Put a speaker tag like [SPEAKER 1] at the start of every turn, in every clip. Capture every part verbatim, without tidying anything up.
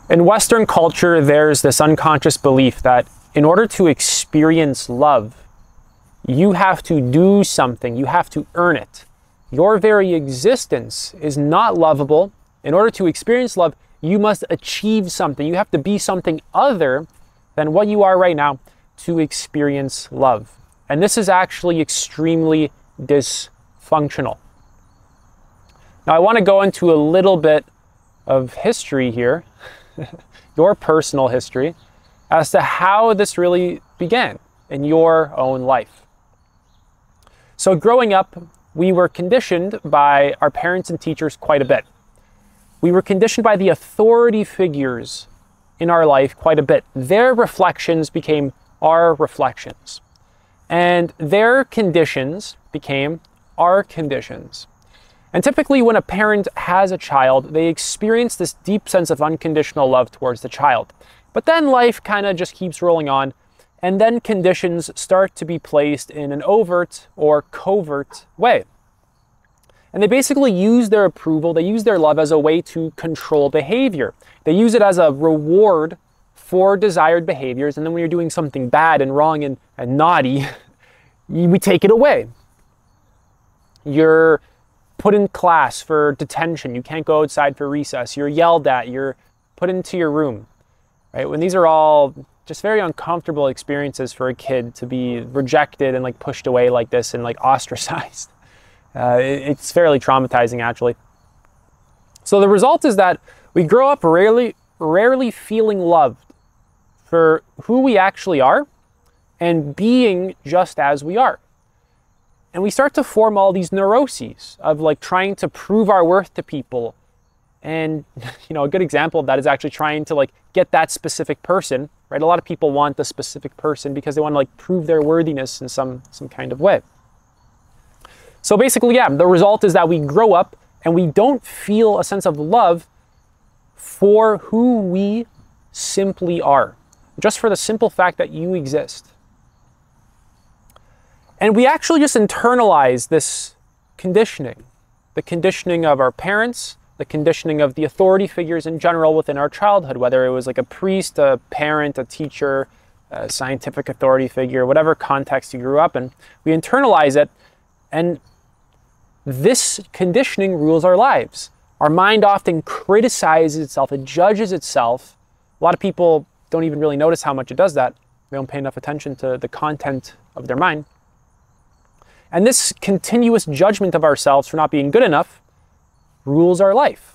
[SPEAKER 1] In Western culture, there's this unconscious belief that in order to experience love, you have to do something, you have to earn it. Your very existence is not lovable. In order to experience love, you must achieve something. You have to be something other than what you are right now to experience love. And this is actually extremely dysfunctional. Now, I want to go into a little bit of history here, your personal history, as to how this really began in your own life. So growing up, we were conditioned by our parents and teachers quite a bit. We were conditioned by the authority figures in our life quite a bit. Their reflections became our reflections. And their conditions became our conditions. And typically when a parent has a child, they experience this deep sense of unconditional love towards the child. But then life kind of just keeps rolling on, and then conditions start to be placed in an overt or covert way. And they basically use their approval, they use their love as a way to control behavior. They use it as a reward for desired behaviors, and then when you're doing something bad and wrong and, and naughty, we take it away. You're put in class for detention, you can't go outside for recess, you're yelled at, you're put into your room, right? When these are all just very uncomfortable experiences for a kid to be rejected and like pushed away like this and like ostracized. Uh, it's fairly traumatizing, actually. So the result is that we grow up rarely, rarely feeling loved for who we actually are and being just as we are. And we start to form all these neuroses of like trying to prove our worth to people. And, you know, a good example of that is actually trying to like get that specific person, right? A lot of people want the specific person because they want to like prove their worthiness in some, some kind of way. So basically, yeah, the result is that we grow up and we don't feel a sense of love for who we simply are, just for the simple fact that you exist. And we actually just internalize this conditioning, the conditioning of our parents, the conditioning of the authority figures in general within our childhood, whether it was like a priest, a parent, a teacher, a scientific authority figure, whatever context you grew up in. We internalize it, and this conditioning rules our lives. Our mind often criticizes itself, it judges itself. A lot of people don't even really notice how much it does that. They don't pay enough attention to the content of their mind. And this continuous judgment of ourselves for not being good enough rules our life.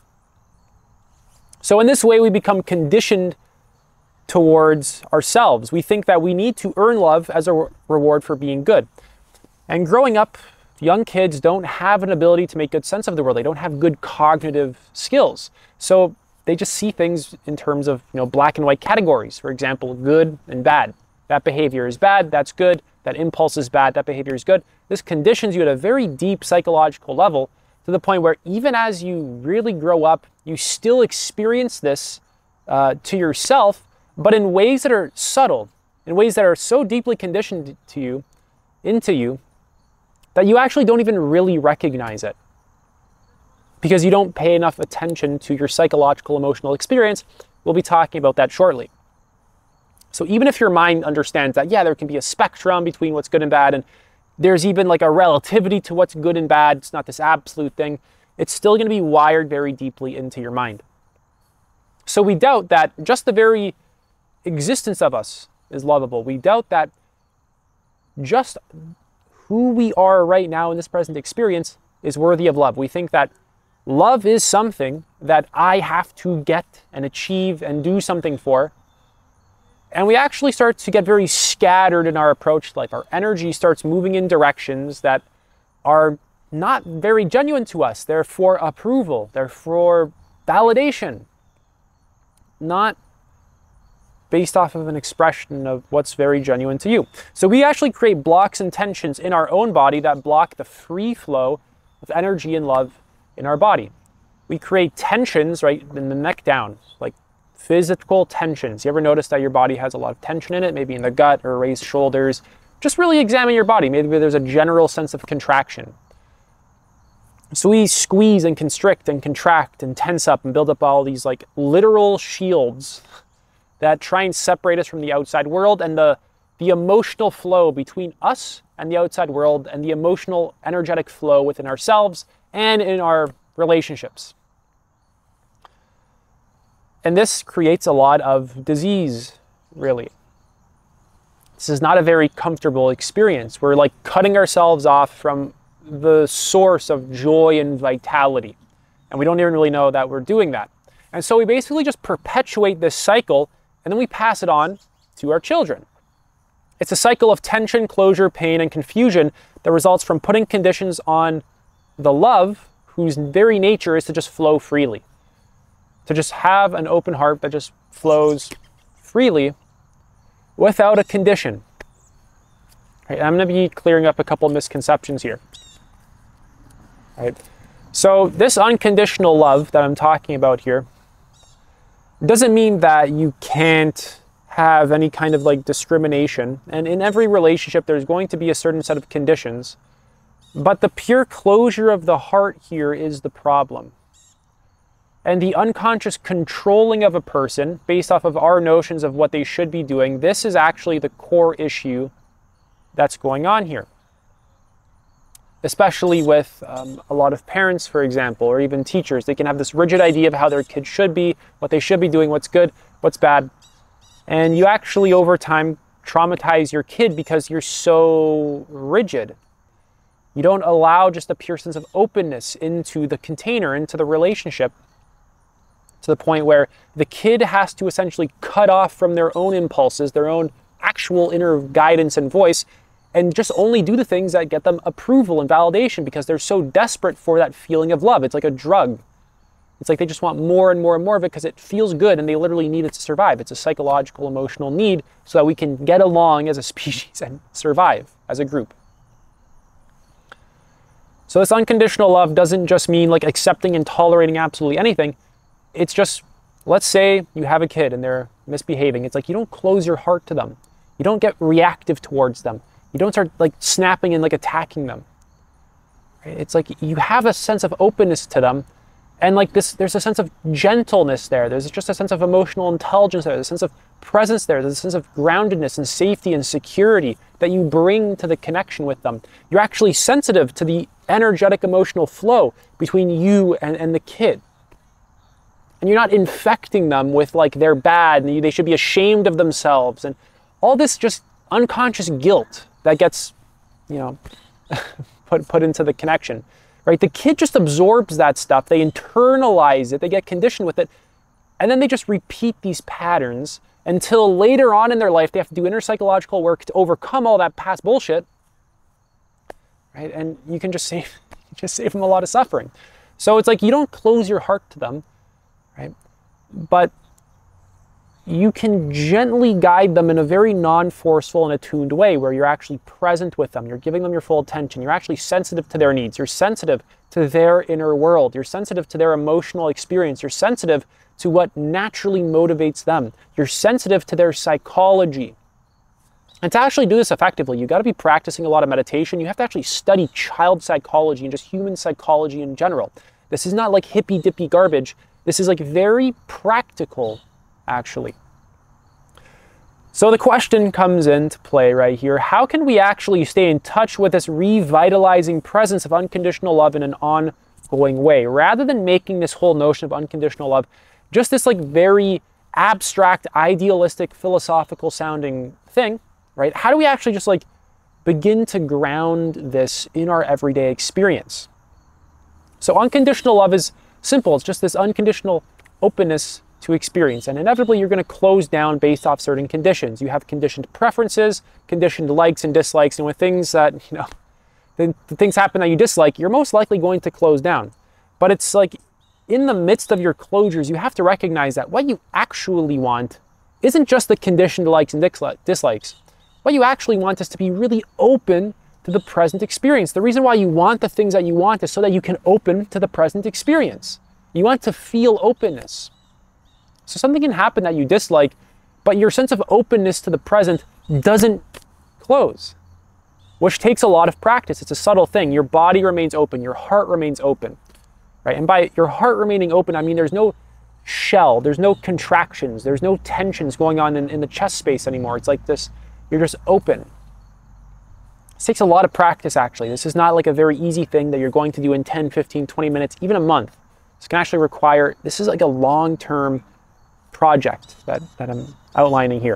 [SPEAKER 1] So in this way, we become conditioned towards ourselves. We think that we need to earn love as a reward for being good. And growing up, young kids don't have an ability to make good sense of the world. They don't have good cognitive skills. So they just see things in terms of, you know, black and white categories. For example, good and bad. That behavior is bad, that's good. That impulse is bad, that behavior is good. This conditions you at a very deep psychological level to the point where even as you really grow up, you still experience this uh, to yourself, but in ways that are subtle, in ways that are so deeply conditioned to you, into you, that you actually don't even really recognize it because you don't pay enough attention to your psychological emotional experience. We'll be talking about that shortly. So even if your mind understands that, yeah, there can be a spectrum between what's good and bad, and there's even like a relativity to what's good and bad, it's not this absolute thing, it's still going to be wired very deeply into your mind. So we doubt that just the very existence of us is lovable. We doubt that just who we are right now in this present experience is worthy of love. We think that love is something that I have to get and achieve and do something for. And we actually start to get very scattered in our approach to life. Our energy starts moving in directions that are not very genuine to us. They're for approval. They're for validation. Not based off of an expression of what's very genuine to you. So we actually create blocks and tensions in our own body that block the free flow of energy and love in our body. We create tensions, right, in the neck down, like physical tensions. You ever notice that your body has a lot of tension in it, maybe in the gut or raised shoulders? Just really examine your body. Maybe there's a general sense of contraction. So we squeeze and constrict and contract and tense up and build up all these like literal shields that try and separate us from the outside world and the, the emotional flow between us and the outside world and the emotional energetic flow within ourselves and in our relationships. And this creates a lot of disease, really. This is not a very comfortable experience. We're like cutting ourselves off from the source of joy and vitality. And we don't even really know that we're doing that. And so we basically just perpetuate this cycle and then we pass it on to our children. It's a cycle of tension, closure, pain, and confusion that results from putting conditions on the love whose very nature is to just flow freely. To just have an open heart that just flows freely without a condition. Right, I'm going to be clearing up a couple of misconceptions here. Right. So this unconditional love that I'm talking about here doesn't mean that you can't have any kind of like discrimination. And in every relationship, there's going to be a certain set of conditions. But the pure closure of the heart here is the problem. And the unconscious controlling of a person based off of our notions of what they should be doing, this is actually the core issue that's going on here. Especially with um, a lot of parents, for example, or even teachers. They can have this rigid idea of how their kids should be, what they should be doing, what's good, what's bad. And you actually, over time, traumatize your kid because you're so rigid. You don't allow just a pure sense of openness into the container, into the relationship, to the point where the kid has to essentially cut off from their own impulses, their own actual inner guidance and voice, and just only do the things that get them approval and validation because they're so desperate for that feeling of love. It's like a drug. It's like they just want more and more and more of it because it feels good and they literally need it to survive. It's a psychological, emotional need so that we can get along as a species and survive as a group. So this unconditional love doesn't just mean like accepting and tolerating absolutely anything. It's just, let's say you have a kid and they're misbehaving. It's like you don't close your heart to them. You don't get reactive towards them. You don't start like snapping and like attacking them. Right? It's like you have a sense of openness to them. And like this, there's a sense of gentleness there. There's just a sense of emotional intelligence there. There's a sense of presence there. There's a sense of groundedness and safety and security that you bring to the connection with them. You're actually sensitive to the energetic emotional flow between you and, and the kid. And you're not infecting them with like they're bad and they should be ashamed of themselves. And all this just unconscious guilt that gets, you know, put, put into the connection, right? The kid just absorbs that stuff. They internalize it. They get conditioned with it. And then they just repeat these patterns until later on in their life, they have to do inner psychological work to overcome all that past bullshit, right? And you can just save, just save them a lot of suffering. So it's like you don't close your heart to them, right? But you can gently guide them in a very non-forceful and attuned way where you're actually present with them. You're giving them your full attention. You're actually sensitive to their needs. You're sensitive to their inner world. You're sensitive to their emotional experience. You're sensitive to what naturally motivates them. You're sensitive to their psychology. And to actually do this effectively, you've got to be practicing a lot of meditation. You have to actually study child psychology and just human psychology in general. This is not like hippy-dippy garbage. This is like very practical, actually. So the question comes into play right here. How can we actually stay in touch with this revitalizing presence of unconditional love in an ongoing way, rather than making this whole notion of unconditional love just this like very abstract, idealistic, philosophical sounding thing, right? How do we actually just like begin to ground this in our everyday experience? So unconditional love is simple. It's just this unconditional openness to experience. And inevitably, you're going to close down based off certain conditions. You have conditioned preferences, conditioned likes and dislikes. And with things that, you know, the, the things happen that you dislike, you're most likely going to close down. But it's like in the midst of your closures, you have to recognize that what you actually want isn't just the conditioned likes and dislikes. What you actually want is to be really open to the present experience. The reason why you want the things that you want is so that you can open to the present experience. You want to feel openness. So something can happen that you dislike, but your sense of openness to the present doesn't close. which takes a lot of practice. It's a subtle thing. Your body remains open, your heart remains open, right? And by your heart remaining open, I mean there's no shell, there's no contractions, there's no tensions going on in, in the chest space anymore. It's like this, you're just open. This takes a lot of practice, actually. This is not like a very easy thing that you're going to do in ten, fifteen, twenty minutes, even a month. This can actually require, this is like a long-term project that, that I'm outlining here.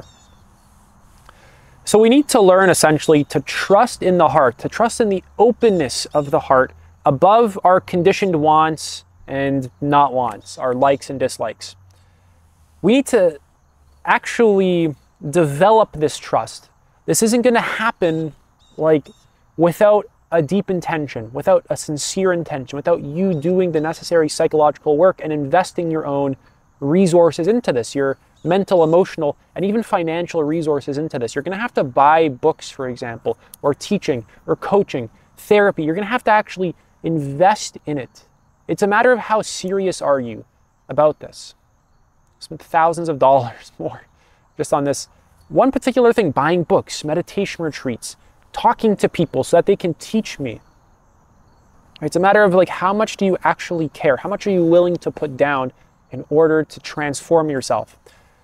[SPEAKER 1] So we need to learn essentially to trust in the heart, to trust in the openness of the heart above our conditioned wants and not wants, our likes and dislikes. We need to actually develop this trust. This isn't going to happen like without a deep intention, without a sincere intention, without you doing the necessary psychological work and investing your own resources into this, your mental, emotional, and even financial resources into this. You're going to have to buy books, for example, or teaching, or coaching, therapy. You're going to have to actually invest in it. It's a matter of how serious are you about this. Spend thousands of dollars more just on this one particular thing, buying books, meditation retreats, talking to people so that they can teach me. It's a matter of like, how much do you actually care? How much are you willing to put down in order to transform yourself?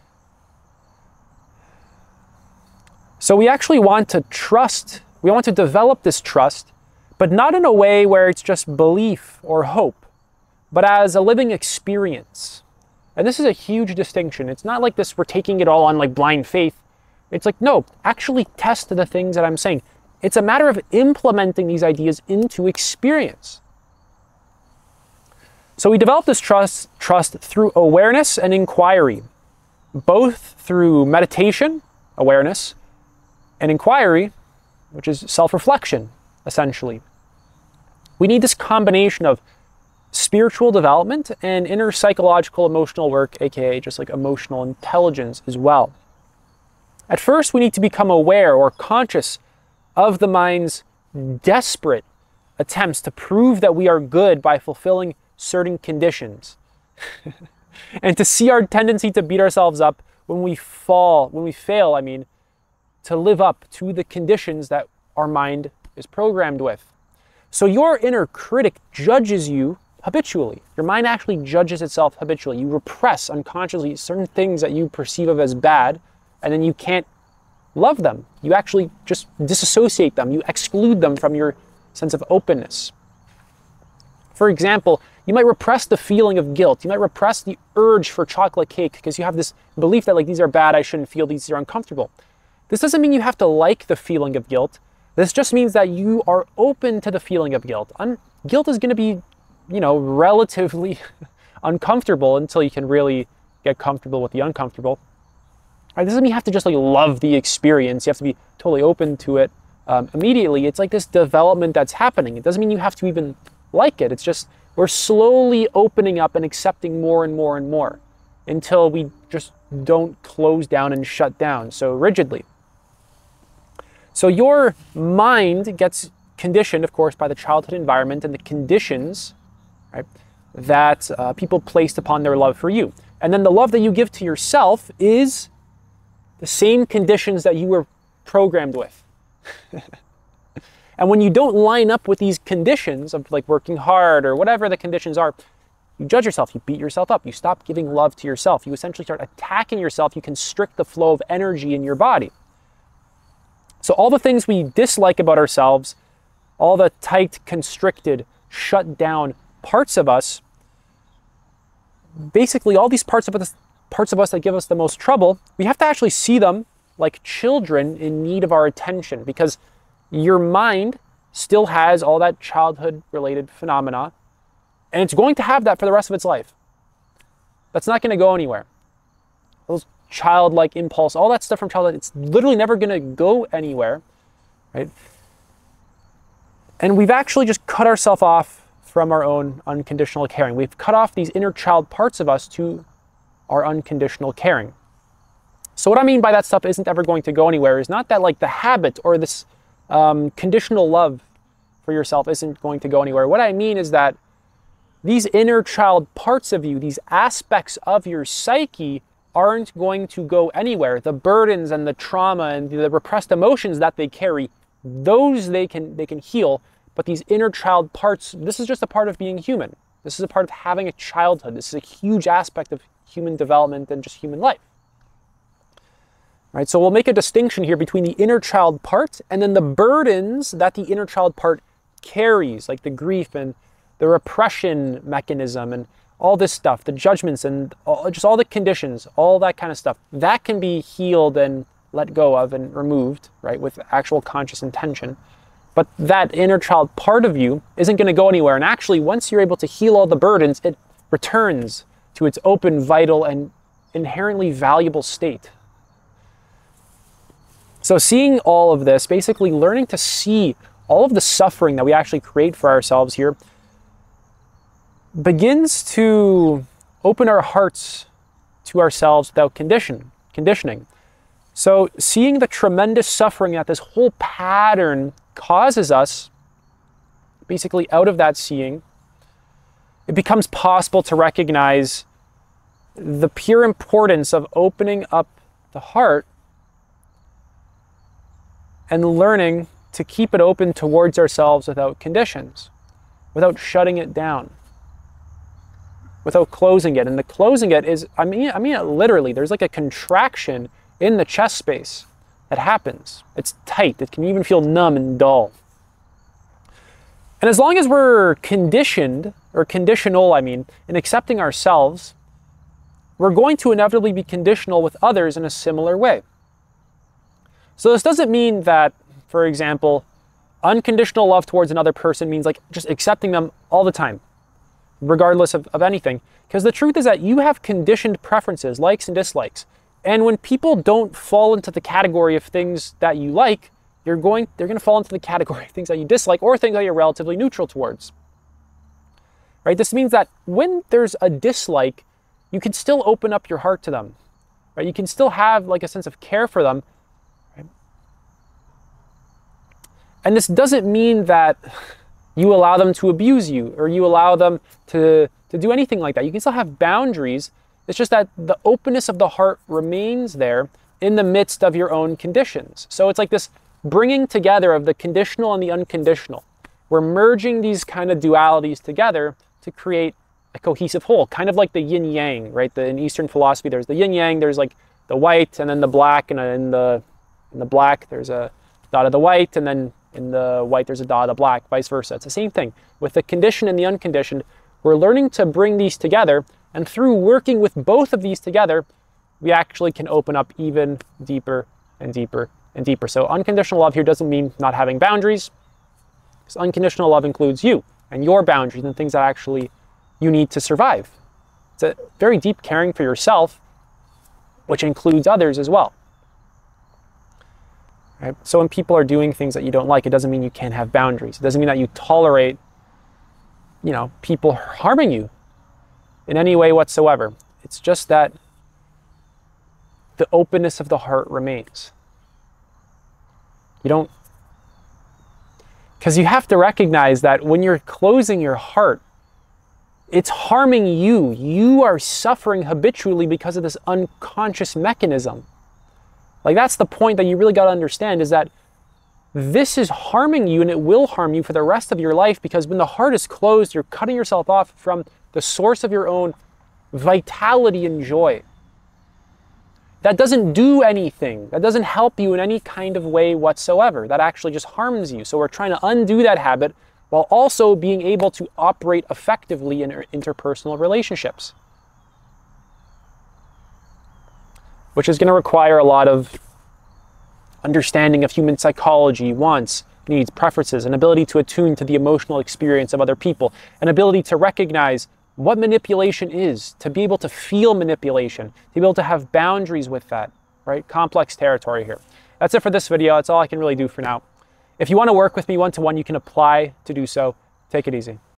[SPEAKER 1] So we actually want to trust, we want to develop this trust, but not in a way where it's just belief or hope, but as a living experience. And this is a huge distinction. It's not like this, we're taking it all on like blind faith. It's like, no, actually test the things that I'm saying. It's a matter of implementing these ideas into experience. So we develop this trust, trust through awareness and inquiry, both through meditation, awareness, and inquiry, which is self-reflection, essentially. We need this combination of spiritual development and inner psychological emotional work, aka just like emotional intelligence as well. At first, we need to become aware or conscious of the mind's desperate attempts to prove that we are good by fulfilling certain conditions. And to see our tendency to beat ourselves up when we fall, when we fail, I mean, to live up to the conditions that our mind is programmed with. So your inner critic judges you habitually. Your mind actually judges itself habitually. You repress unconsciously certain things that you perceive of as bad, and then you can't love them. You actually just disassociate them. You exclude them from your sense of openness. For example, you might repress the feeling of guilt. You might repress the urge for chocolate cake because you have this belief that like these are bad, I shouldn't feel these, are uncomfortable. This doesn't mean you have to like the feeling of guilt. This just means that you are open to the feeling of guilt. Un- guilt is going to be, you know, relatively uncomfortable until you can really get comfortable with the uncomfortable. Right? This doesn't mean you have to just like love the experience. You have to be totally open to it um, immediately. It's like this development that's happening. It doesn't mean you have to even like it. It's just we're slowly opening up and accepting more and more and more until we just don't close down and shut down so rigidly. So your mind gets conditioned, of course, by the childhood environment and the conditions, right, that uh, people placed upon their love for you. And then the love that you give to yourself is the same conditions that you were programmed with. And when you don't line up with these conditions of like working hard or whatever the conditions are, you judge yourself, you beat yourself up, you stop giving love to yourself, you essentially start attacking yourself, you constrict the flow of energy in your body. So all the things we dislike about ourselves, all the tight, constricted, shut down parts of us, basically all these parts of us, parts of us that give us the most trouble, we have to actually see them like children in need of our attention, because your mind still has all that childhood-related phenomena, and it's going to have that for the rest of its life. That's not going to go anywhere. Those childlike impulse, all that stuff from childhood, it's literally never going to go anywhere, right? And we've actually just cut ourselves off from our own unconditional caring. We've cut off these inner child parts of us to our unconditional caring. So what I mean by that stuff isn't ever going to go anywhere is not that like the habit or this um, conditional love for yourself isn't going to go anywhere. What I mean is that these inner child parts of you, these aspects of your psyche, aren't going to go anywhere. The burdens and the trauma and the repressed emotions that they carry those they can they can heal, but these inner child parts, this is just a part of being human. This is a part of having a childhood. This is a huge aspect of human development and just human life. Right? So we'll make a distinction here between the inner child part and then the burdens that the inner child part carries, like the grief and the repression mechanism and all this stuff, the judgments and all, just all the conditions, all that kind of stuff. That can be healed and let go of and removed, right, with actual conscious intention. But that inner child part of you isn't going to go anywhere. And actually, once you're able to heal all the burdens, it returns to its open, vital, and inherently valuable state. So seeing all of this, basically learning to see all of the suffering that we actually create for ourselves here, begins to open our hearts to ourselves without condition, conditioning. So seeing the tremendous suffering that this whole pattern causes us, basically out of that seeing, it becomes possible to recognize the pure importance of opening up the heart and learning to keep it open towards ourselves without conditions, without shutting it down, without closing it. And the closing it is, I mean, I mean it literally, there's like a contraction in the chest space that happens. It's tight. It can even feel numb and dull. And as long as we're conditioned, or conditional, I mean, in accepting ourselves, we're going to inevitably be conditional with others in a similar way. So this doesn't mean that, for example, unconditional love towards another person means like just accepting them all the time, regardless of, of anything. Because the truth is that you have conditioned preferences, likes and dislikes. And when people don't fall into the category of things that you like, you're going, they're going to fall into the category of things that you dislike or things that you're relatively neutral towards. Right? This means that when there's a dislike, you can still open up your heart to them. Right? You can still have like a sense of care for them. Right? And this doesn't mean that you allow them to abuse you or you allow them to, to do anything like that. You can still have boundaries. It's just that the openness of the heart remains there in the midst of your own conditions. So it's like this bringing together of the conditional and the unconditional. We're merging these kind of dualities together to create a cohesive whole, kind of like the yin yang, right? The, in Eastern philosophy, there's the yin yang, there's like the white and then the black, and in the, in the black, there's a dot of the white, and then in the white, there's a dot of the black, vice versa. It's the same thing. With the conditioned and the unconditioned, we're learning to bring these together. And through working with both of these together, we actually can open up even deeper and deeper and deeper. So unconditional love here doesn't mean not having boundaries, because unconditional love includes you and your boundaries and things that actually you need to survive. It's a very deep caring for yourself, which includes others as well. Right? So when people are doing things that you don't like, it doesn't mean you can't have boundaries. It doesn't mean that you tolerate, you know, people harming you in any way whatsoever. It's just that the openness of the heart remains. You don't, because you have to recognize that when you're closing your heart, it's harming you. You are suffering habitually because of this unconscious mechanism. Like that's the point that you really got to understand, is that this is harming you and it will harm you for the rest of your life, because when the heart is closed, you're cutting yourself off from the source of your own vitality and joy. That doesn't do anything. That doesn't help you in any kind of way whatsoever. That actually just harms you. So we're trying to undo that habit while also being able to operate effectively in interpersonal relationships, which is going to require a lot of understanding of human psychology, wants, needs, preferences, an ability to attune to the emotional experience of other people, an ability to recognize what manipulation is, to be able to feel manipulation, to be able to have boundaries with that, right? Complex territory here. That's it for this video. That's all I can really do for now. If you want to work with me one-to-one, you can apply to do so. Take it easy.